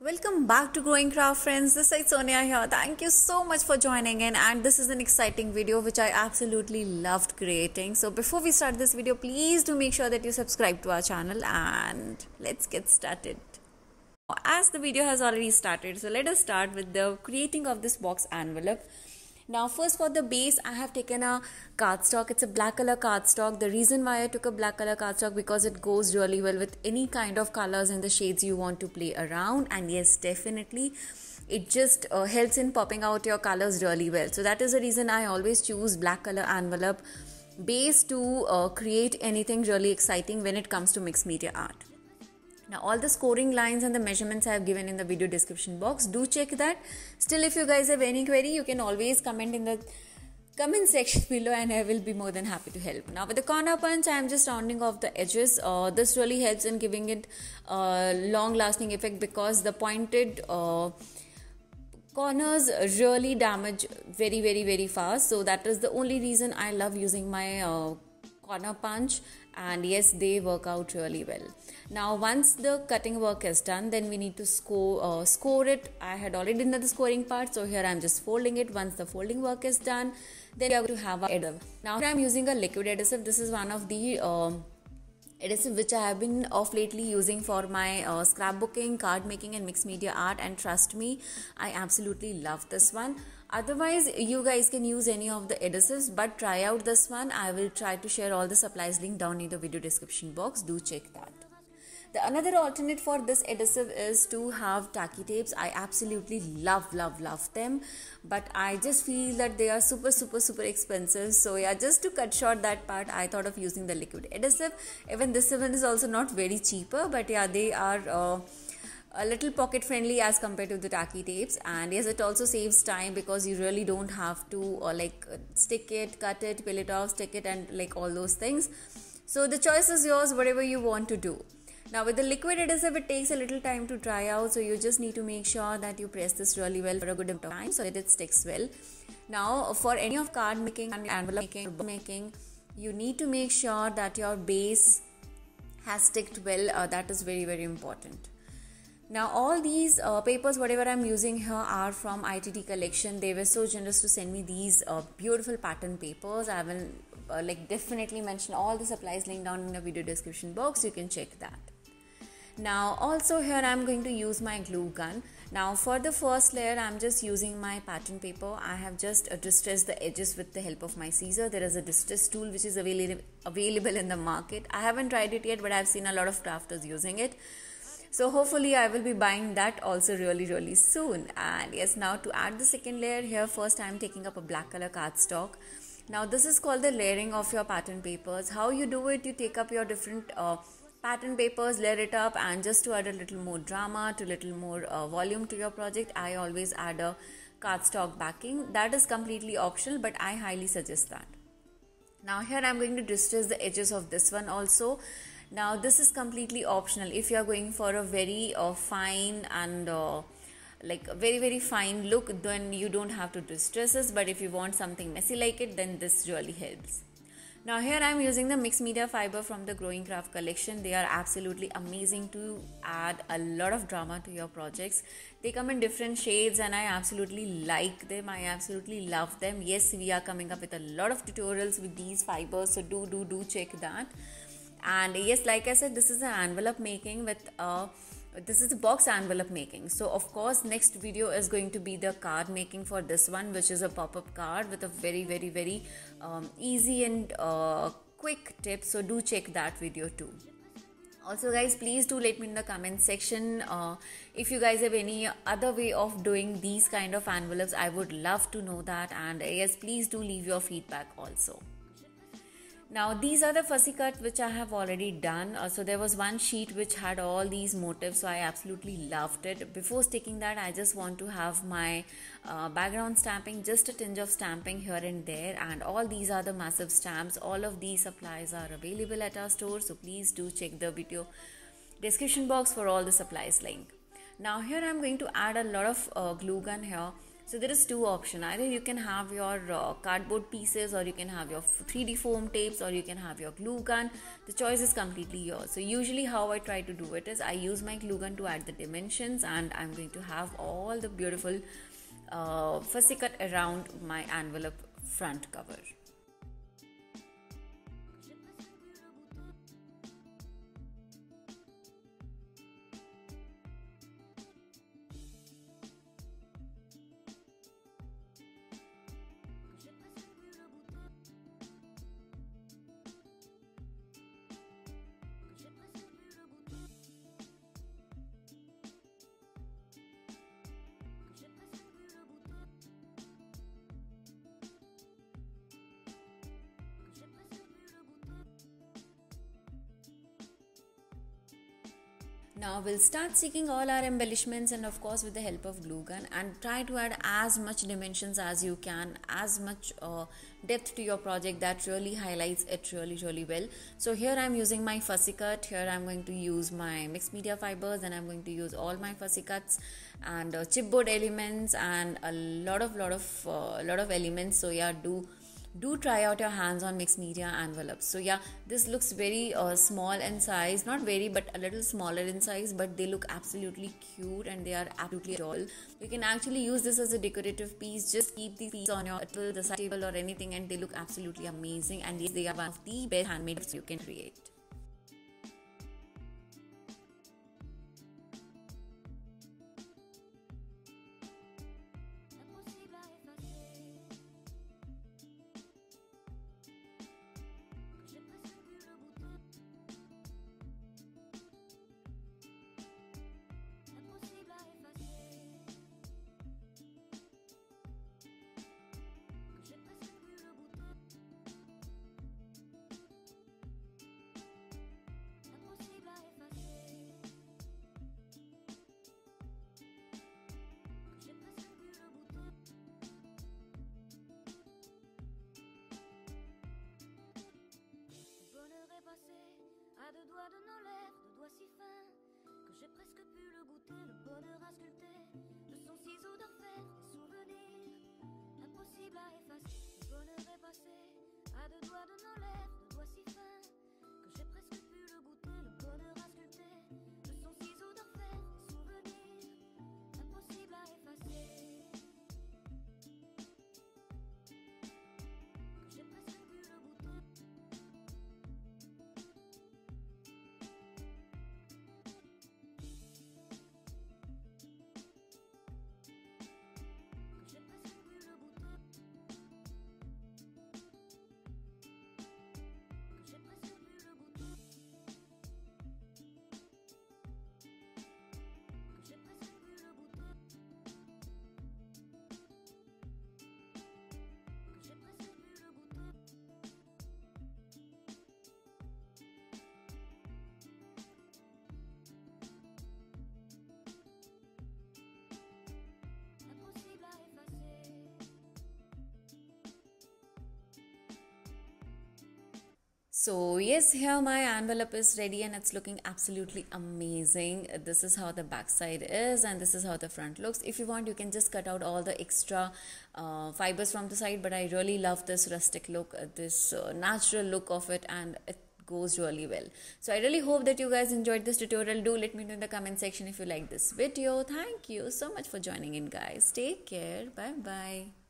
Welcome back to Growing Craft friends. This is Sonia here. Thank you so much for joining in, and this is an exciting video which I absolutely loved creating. So before we start this video, please do make sure that you subscribe to our channel and let's get started. As the video has already started, so let us start with the creating of this box envelope. Now first, for the base, I have taken a cardstock. It's a black color cardstock. The reason why I took a black color cardstock, because it goes really well with any kind of colors and the shades you want to play around. And yes, definitely it just helps in popping out your colors really well. So that is the reason I always choose black color envelope base to create anything really exciting when it comes to mixed media art. Now all the scoring lines and the measurements I have given in the video description box, do check that. Still, if you guys have any query, you can always comment in the comment section below and I will be more than happy to help. Now with the corner punch, I am just rounding off the edges. This really helps in giving it long lasting effect, because the pointed corners really damage very fast. So that is the only reason I love using my corner punch, and yes, they work out really well. Now once the cutting work is done, then we need to score it. I had already done the scoring part, so here I'm just folding it. Once the folding work is done, then we are going to have a adhesive. Now here I'm using a liquid adhesive. This is one of the adhesive which I have been of lately using for my scrapbooking, card making and mixed media art, and trust me, I absolutely love this one. Otherwise, you guys can use any of the adhesives, but try out this one. I will try to share all the supplies link down in the video description box. Do check that. The another alternate for this adhesive is to have tacky tapes. I absolutely love them, but I just feel that they are super expensive. So yeah, just to cut short that part, I thought of using the liquid adhesive. Even this one is also not very cheaper, but yeah, they are a little pocket friendly as compared to the tacky tapes. And yes, it also saves time, because you really don't have to stick it, cut it, peel it off, stick it, and like all those things. So the choice is yours, whatever you want to do. Now with the liquid adhesive, it takes a little time to dry out, so you just need to make sure that you press this really well for a good amount of time so that it sticks well. Now for any of card making and envelope making, you need to make sure that your base has sticked well. That is very important. Now all these papers, whatever I'm using here, are from ITT collection. They were so generous to send me these beautiful pattern papers. I will definitely mention all the supplies link down in the video description box. You can check that. Now also here I'm going to use my glue gun. Now for the first layer, I'm just using my pattern paper. I have just distressed the edges with the help of my scissor. There is a distress tool which is available in the market. I haven't tried it yet, but I've seen a lot of crafters using it. So hopefully I will be buying that also really soon. And yes, now to add the second layer here, first I am taking up a black color cardstock. Now this is called the layering of your pattern papers. How you do it, you take up your different pattern papers, layer it up, and just to add a little more drama, to little more volume to your project, I always add a cardstock backing. That is completely optional, but I highly suggest that. Now here I am going to distress the edges of this one also. Now this is completely optional. If you are going for a very fine and very fine look, then you don't have to distress this. But if you want something messy like it, then this really helps. Now here I am using the mixed media fiber from the Growing Craft collection. They are absolutely amazing to add a lot of drama to your projects. They come in different shades and I absolutely like them. I absolutely love them. Yes, we are coming up with a lot of tutorials with these fibers, so do check that. And yes, like I said, this is an envelope making with this is a box envelope making. So of course next video is going to be the card making for this one, which is a pop-up card with a very easy and quick tip. So do check that video too. Also guys, please do let me in the comment section if you guys have any other way of doing these kind of envelopes. I would love to know that. And yes, please do leave your feedback also. Now these are the fussy cut which I have already done. So there was one sheet which had all these motifs, so I absolutely loved it. Before sticking that, I just want to have my background stamping, just a tinge of stamping here and there, and all these are the massive stamps. All of these supplies are available at our store, so please do check the video description box for all the supplies link. Now here I am going to add a lot of glue gun here. So there is two option. Either you can have your cardboard pieces, or you can have your 3D foam tapes, or you can have your glue gun. The choice is completely yours. So usually how I try to do it is I use my glue gun to add the dimensions, and I'm going to have all the beautiful fussy cut around my envelope front cover. Now we'll start seeking all our embellishments, and of course with the help of glue gun, and try to add as much dimensions as you can, as much depth to your project that really highlights it really well. So here I'm using my fussy cut. Here I'm going to use my mixed media fibers, and I'm going to use all my fussy cuts and chipboard elements and a lot of elements. So yeah, do try out your hands on mixed media envelopes. So yeah, this looks very small in size, not very but a little smaller in size, but they look absolutely cute and they are absolutely adorable. You can actually use this as a decorative piece. Just keep these pieces on your the side table or anything, and they look absolutely amazing, and yes, they are one of the best handmade you can create. À deux doigts de nos lèvres, deux doigts si fins que j'ai presque pu le goûter, le bonheur à sculpter de son ciseau d'enfer, des souvenirs impossibles à effacer. Le bonheur est passé à deux doigts de nos lèvres, deux doigts si fins que j'ai presque pu le goûter, le bonheur à sculpter de son ciseau d'enfer, des souvenirs impossibles à effacer. Que j'ai presque pu le goûter. So yes, here my envelope is ready and it's looking absolutely amazing. This is how the back side is and this is how the front looks. If you want, you can just cut out all the extra fibers from the side, but I really love this rustic look, this natural look of it, and it goes really well. So I really hope that you guys enjoyed this tutorial. Do let me know in the comment section if you like this video. Thank you so much for joining in, guys. Take care. Bye bye.